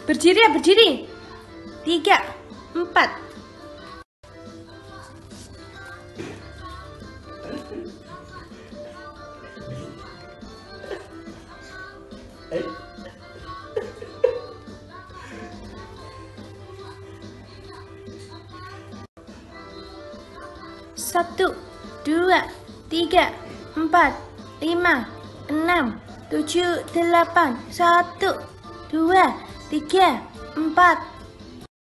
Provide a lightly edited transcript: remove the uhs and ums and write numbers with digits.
Berdiri ya, berdiri. 3, 4. Satu, 2, 3, 4, 5, 6, 7, 8. 1, 2, 3, 4,